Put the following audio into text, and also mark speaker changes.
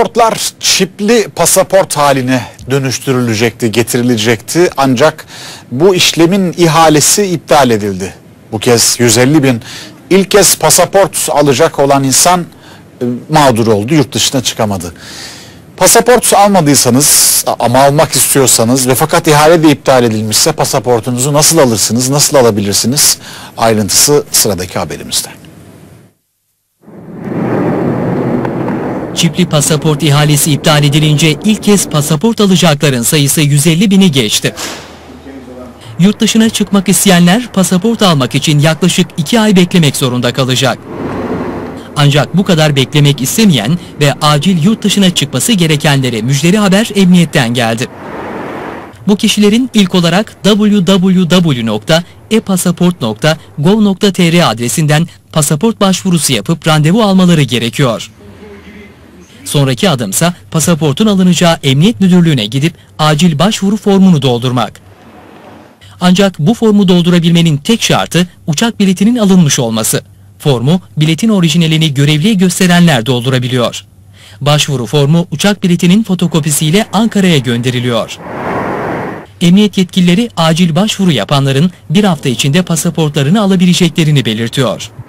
Speaker 1: Pasaportlar çipli pasaport haline dönüştürülecekti, getirilecekti. Ancak bu işlemin ihalesi iptal edildi. Bu kez 150 bin ilk kez pasaport alacak olan insan mağdur oldu, yurt dışına çıkamadı. Pasaport almadıysanız ama almak istiyorsanız ve fakat ihale de iptal edilmişse pasaportunuzu nasıl alırsınız, nasıl alabilirsiniz? Ayrıntısı sıradaki haberimizde.
Speaker 2: Çipli pasaport ihalesi iptal edilince ilk kez pasaport alacakların sayısı 150 bini geçti. Yurt dışına çıkmak isteyenler pasaport almak için yaklaşık 2 ay beklemek zorunda kalacak. Ancak bu kadar beklemek istemeyen ve acil yurt dışına çıkması gerekenlere müjdeli haber emniyetten geldi. Bu kişilerin ilk olarak www.epasaport.gov.tr adresinden pasaport başvurusu yapıp randevu almaları gerekiyor. Sonraki adımsa pasaportun alınacağı emniyet müdürlüğüne gidip acil başvuru formunu doldurmak. Ancak bu formu doldurabilmenin tek şartı uçak biletinin alınmış olması. Formu, biletin orijinalini görevliye gösterenler doldurabiliyor. Başvuru formu uçak biletinin fotokopisiyle Ankara'ya gönderiliyor. Emniyet yetkilileri acil başvuru yapanların bir hafta içinde pasaportlarını alabileceklerini belirtiyor.